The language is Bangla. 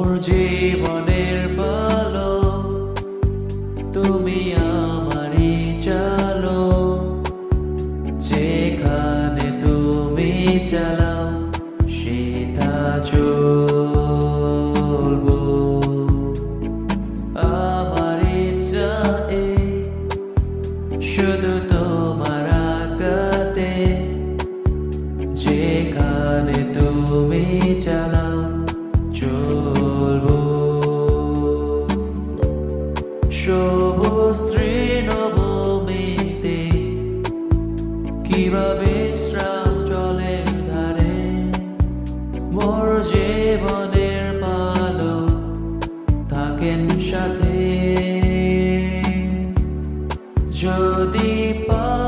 জীবনের ভালো তুমি আমারই চালো যেখানে তুমি চালাও সেটা চলবো আমার ইচ্ছা এই শুধু তোমার আগাতে যেখানে তুমি চালাও চলবো সবুজ তৃণভূমিতে কিভাবে বিশ্রাম জলের ধারে মোর জীবনের ভালো থাকেন সাথে যদি